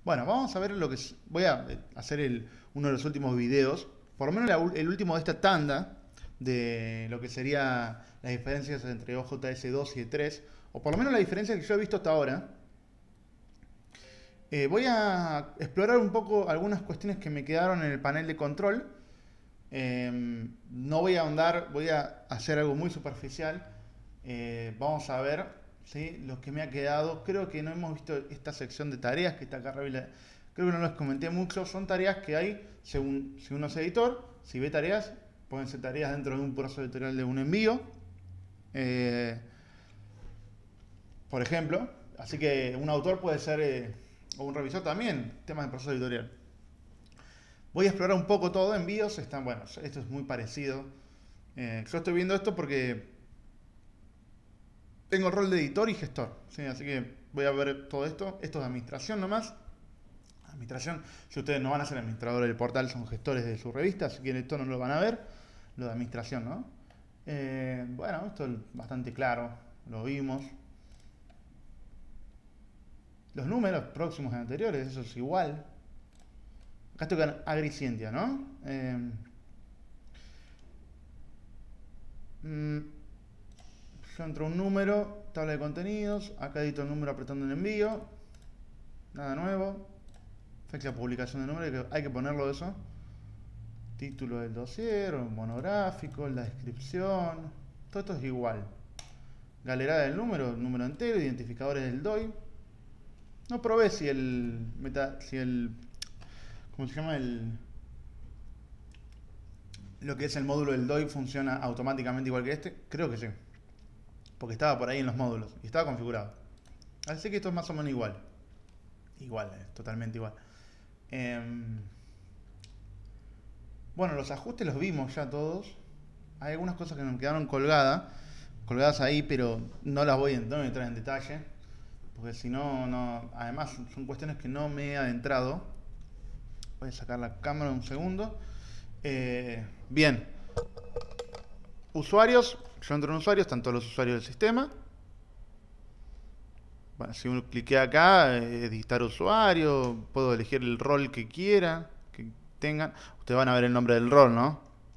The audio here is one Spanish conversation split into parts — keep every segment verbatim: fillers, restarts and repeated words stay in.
Bueno, vamos a ver lo que es- voy a hacer el- uno de los últimos videos, por lo menos la ul- el último de esta tanda de lo que sería las diferencias entre O J S dos y E tres, o por lo menos la diferencia que yo he visto hasta ahora. Eh, voy a explorar un poco algunas cuestiones que me quedaron en el panel de control. Eh, no voy a ahondar, voy a hacer algo muy superficial. Eh, vamos a ver, ¿sí? Lo que me ha quedado. Creo que no hemos visto esta sección de tareas que está acá arriba. Creo que no les comenté mucho. Son tareas que hay según si uno es editor. Si ve tareas, pueden ser tareas dentro de un proceso editorial de un envío. Eh, por ejemplo. Así que un autor puede ser, eh, o un revisor también, temas de proceso editorial. Voy a explorar un poco todo. Envíos están, bueno, esto es muy parecido. Eh, yo estoy viendo esto porque tengo el rol de editor y gestor, ¿sí? Así que voy a ver todo esto. Esto es de administración nomás. Administración, si ustedes no van a ser administradores del portal, son gestores de su revista, así que esto no lo van a ver. Lo de administración, ¿no? Eh, bueno, esto es bastante claro, lo vimos. Los números próximos y anteriores, eso es igual. Acá estoy con Agricientia, ¿no? Eh, mm, yo entro un número, tabla de contenidos, acá edito el número apretando en envío, nada nuevo. Fecha de publicación del número, hay que, hay que ponerlo eso. Título del dossier, monográfico, la descripción, todo esto es igual. Galerada del número, número entero, identificadores del D O I. No probé si el meta, si el, ¿cómo se llama? El, lo que es el módulo del D O I funciona automáticamente igual que este. Creo que sí, porque estaba por ahí en los módulos y estaba configurado. Así que esto es más o menos igual. Igual, es totalmente igual. Eh, bueno, los ajustes los vimos ya todos. Hay algunas cosas que me quedaron colgadas, colgadas ahí, pero no las voy a no entrar en detalle, porque si no, no, además son cuestiones que no me he adentrado. Voy a sacar la cámara un segundo. Eh, bien, usuarios, yo entro en usuarios, están todos los usuarios del sistema. Bueno, si uno clique acá, eh, editar usuario, puedo elegir el rol que quiera, que tengan. Ustedes van a ver el nombre del rol, ¿no?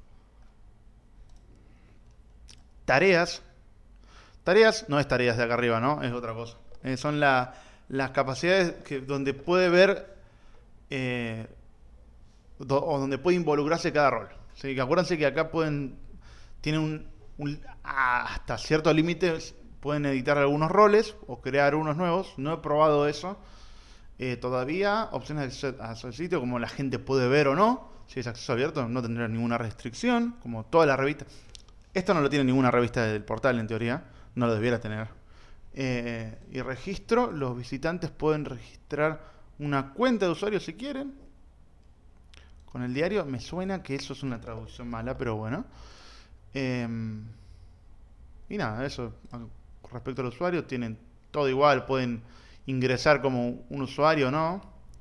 Tareas. Tareas no es tareas de acá arriba, ¿no? Es otra cosa. Eh, son la, las capacidades que, donde puede ver eh, do, o donde puede involucrarse cada rol. ¿Sí? Que acuérdense que acá pueden tienen un, un hasta cierto límite pueden editar algunos roles o crear unos nuevos. No he probado eso eh, todavía. Opciones de acceso al sitio, como la gente puede ver o no. Si es acceso abierto, no tendrá ninguna restricción, como toda la revista. Esto no lo tiene ninguna revista del portal, en teoría. No lo debiera tener. Eh, y registro, los visitantes pueden registrar una cuenta de usuario si quieren. Con el diario me suena que eso es una traducción mala, pero bueno. Eh, y nada, eso. Respecto al usuario, tienen todo igual. Pueden ingresar como un usuario o no.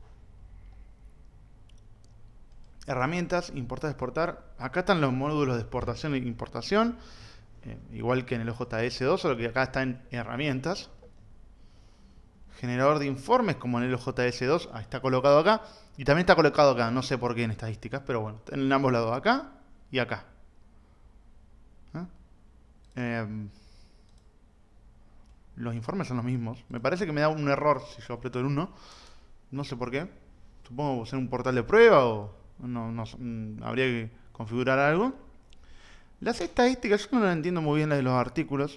Herramientas, importar, exportar. Acá están los módulos de exportación e importación. Eh, igual que en el O J S dos, solo que acá está en herramientas. Generador de informes, como en el O J S dos, ah, está colocado acá. Y también está colocado acá, no sé por qué en estadísticas, pero bueno, en ambos lados, acá y acá. ¿Eh? Eh, los informes son los mismos. Me parece que me da un error si yo aprieto el uno. No sé por qué. Supongo que ser un portal de prueba o no, no, mm, habría que configurar algo. Las estadísticas, yo no entiendo muy bien las de los artículos.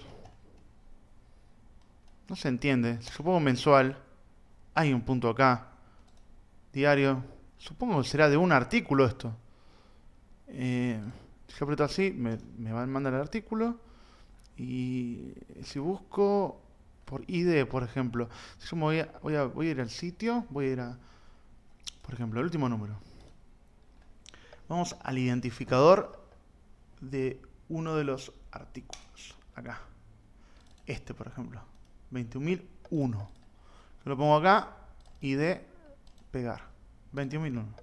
No se entiende. Supongo mensual. Hay un punto acá. Diario. Supongo que será de un artículo esto. Eh, si yo aprieto así, me, me va a mandar el artículo. Y si busco por I D, por ejemplo. Si yo me voy a, voy a, voy a ir al sitio. Voy a ir a, por ejemplo, el último número. Vamos al identificador de uno de los artículos. Acá. Este, por ejemplo. veintiún mil uno. Yo lo pongo acá. I D. Pegar. veintiún mil uno.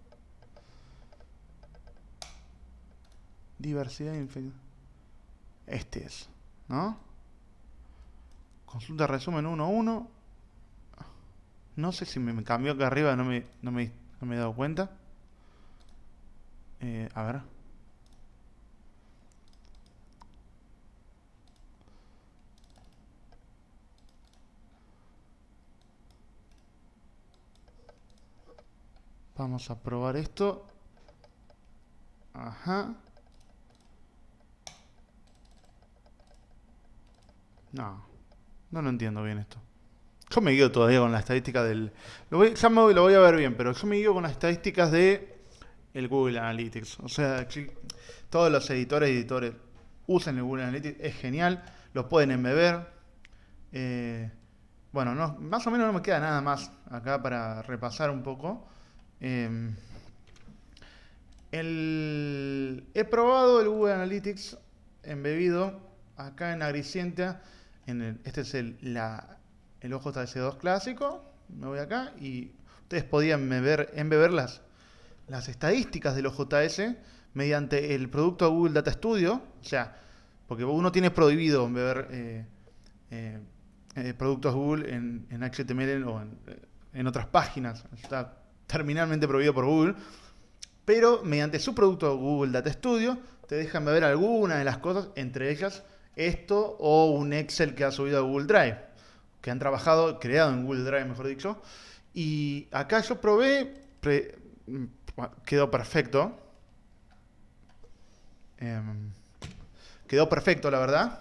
Diversidad infección. Este es, ¿no? Consulta resumen uno a uno. No sé si me, me cambió acá arriba, no me, no me, no me he dado cuenta. Eh, a ver. Vamos a probar esto. Ajá. No, no lo entiendo bien esto. Yo me guío todavía con la estadística del... Lo voy, ya me voy- lo voy a ver bien, pero yo me guío con las estadísticas de el Google Analytics. O sea, que todos los editores y editores usen el Google Analytics. Es genial. Lo pueden embeber. Eh, bueno, no, más o menos no me queda nada más acá para repasar un poco. Eh, el, he probado el Google Analytics embebido acá en Agricientia. En el, este es el, la, el O J S dos clásico. Me voy acá y ustedes podían embeber, embeber las, las estadísticas del O J S mediante el producto Google Data Studio. O sea, porque uno tiene prohibido embeber eh, eh, eh, productos Google en, en H T M L o en, en otras páginas. Está terminalmente prohibido por Google. Pero mediante su producto Google Data Studio te dejan ver algunas de las cosas, entre ellas esto o un Excel que ha subido a Google Drive, que han trabajado, creado en Google Drive, mejor dicho. Y acá yo probé, pre, quedó perfecto. Eh, quedó perfecto, la verdad.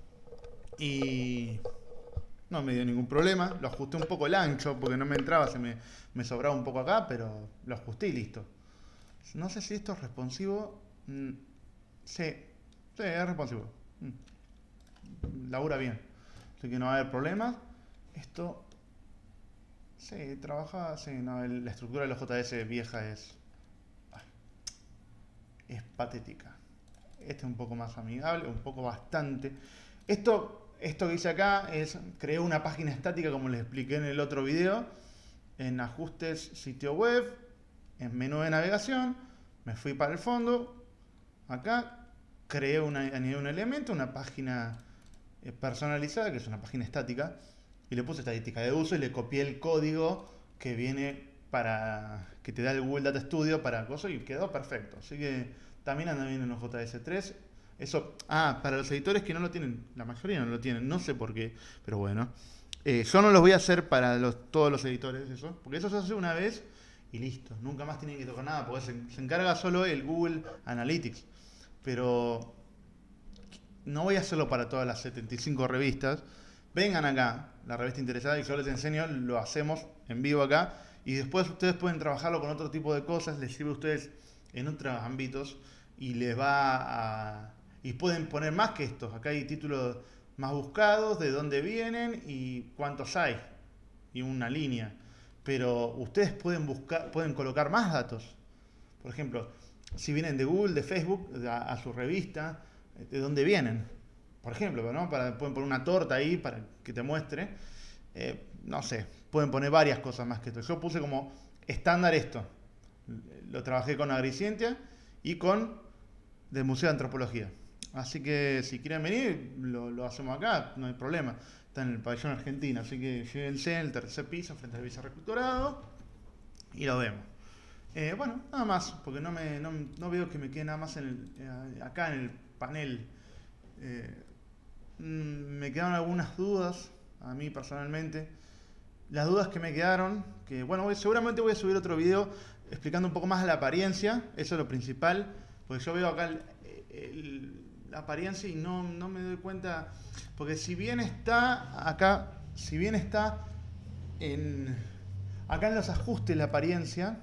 Y no me dio ningún problema. Lo ajusté un poco el ancho porque no me entraba, se me, me sobraba un poco acá, pero lo ajusté y listo. No sé si esto es responsivo. Mm, sí, sí, es responsivo. Mm, labura bien. Así que no va a haber problemas. Esto, sí, trabaja. Sí, no, el- la estructura de los J S vieja es. Es patética. Este es un poco más amigable, un poco bastante. Esto, esto que hice acá es. Creé una página estática, como les expliqué en el otro video. En ajustes, sitio web. En menú de navegación. Me fui para el fondo. Acá creé una, añadí un elemento, una página eh, personalizada, que es una página estática, y le puse estadística de uso y le copié el código que viene para que te da el Google Data Studio para cosas y quedó perfecto. Así que también anda bien en los J S tres. Eso, ah, para los editores que no lo tienen, la mayoría no lo tienen, no sé por qué, pero bueno. Eh, yo no los voy a hacer para los, todos los editores, eso, porque eso se hace una vez y listo. Nunca más tienen que tocar nada, porque se, se encarga solo el Google Analytics. Pero no voy a hacerlo para todas las setenta y cinco revistas. Vengan acá, la revista interesada, y yo les enseño, lo hacemos en vivo acá. Y después ustedes pueden trabajarlo con otro tipo de cosas, les sirve a ustedes en otros ámbitos y les va a... Y pueden poner más que estos. Acá hay títulos más buscados, de dónde vienen y cuántos hay. Y una línea. Pero ustedes pueden buscar, pueden colocar más datos. Por ejemplo, si vienen de Google, de Facebook, a, a su revista, de dónde vienen. Por ejemplo, ¿no? Para, pueden poner una torta ahí para que te muestre. Eh, no sé, pueden poner varias cosas más que esto. Yo puse como estándar esto. Lo trabajé con Agricientia y con del Museo de Antropología. Así que si quieren venir, lo, lo hacemos acá, no hay problema. Está en el pabellón argentino, así que llévense en el tercer piso frente al vicerrectorado y lo vemos. Eh, bueno, nada más, porque no, me, no, no veo que me quede nada más en el, eh, acá en el panel. Eh, mm, me quedaron algunas dudas, a mí personalmente. Las dudas que me quedaron, que bueno, voy- seguramente voy a subir otro video explicando un poco más la apariencia, eso es lo principal, porque yo veo acá el- el- la apariencia y no, no me doy cuenta, porque si bien está acá, si bien está en, acá en los ajustes la apariencia,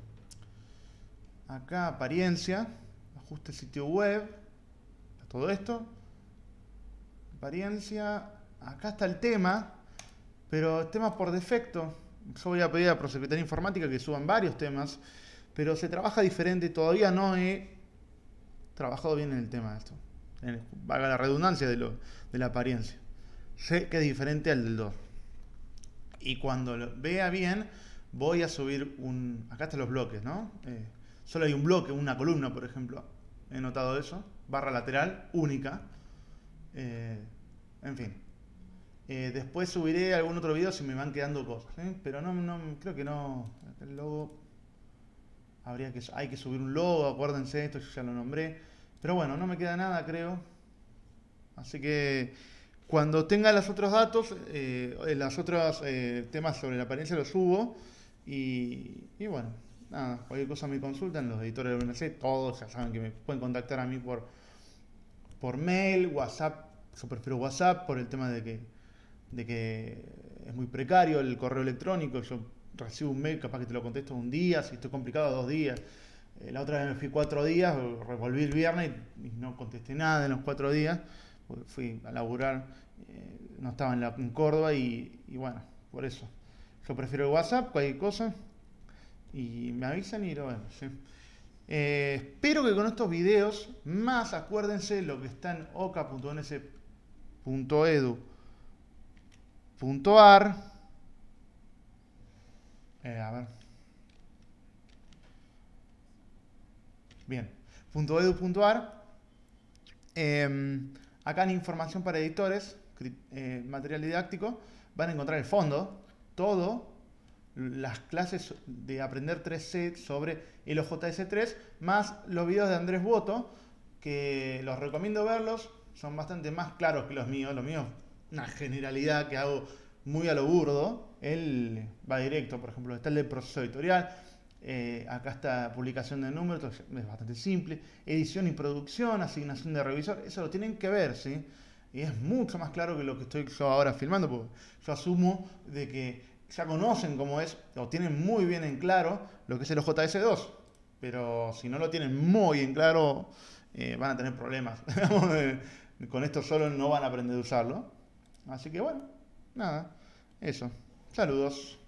acá apariencia, ajuste sitio web, todo esto, apariencia, acá está el tema, pero temas por defecto. Yo voy a pedir a Prosecretaría Informática que suban varios temas, pero se trabaja diferente, todavía no he trabajado bien en el tema de esto. En, valga la redundancia de, lo, de la apariencia. Sé que es diferente al del dos. Y cuando lo vea bien, voy a subir un... Acá están los bloques, ¿no? Eh, solo hay un bloque, una columna, por ejemplo. He notado eso. Barra lateral, única. Eh, en fin. Eh, después subiré algún otro video si me van quedando cosas, ¿eh? Pero no, no, creo que no. El logo. Habría que, hay que subir un logo, acuérdense, esto yo ya lo nombré. Pero bueno, no me queda nada, creo. Así que cuando tenga los otros datos, eh, los otros eh, temas sobre la apariencia los subo. Y, y bueno, nada, cualquier cosa me consultan, los editores del U N C, todos ya saben que me pueden contactar a mí por, por mail, WhatsApp. Yo prefiero WhatsApp por el tema de que, de que es muy precario el correo electrónico. Yo recibo un mail, capaz que te lo contesto un día, si estoy complicado, dos días. Eh, la otra vez me fui cuatro días, volví el viernes y, y no contesté nada en los cuatro días. Fui a laburar, eh, no estaba en, la, en Córdoba y, y bueno, por eso. Yo prefiero el WhatsApp, cualquier cosa, y me avisan y lo vemos, ¿sí? Eh, espero que con estos videos, más acuérdense lo que está en oca punto u n s punto e d u punto a r. Eh, a ver. Bien, .edu.ar. Eh, acá en información para editores, eh, material didáctico, van a encontrar el fondo, todo, las clases de Aprender tres C sobre el O J S tres, más los videos de Andrés Boto, que los recomiendo verlos, son bastante más claros que los míos. Los míos, una generalidad que hago muy a lo burdo. Él va directo, por ejemplo, está el del proceso editorial. Eh, acá está publicación de números, es bastante simple. Edición y producción, asignación de revisor, eso lo tienen que ver, ¿sí? Y es mucho más claro que lo que estoy yo ahora filmando, porque yo asumo de que ya conocen cómo es, o tienen muy bien en claro lo que es el O J S dos. Pero si no lo tienen muy en claro, eh, van a tener problemas. Con esto solo no van a aprender a usarlo. Así que bueno, nada, eso. Saludos.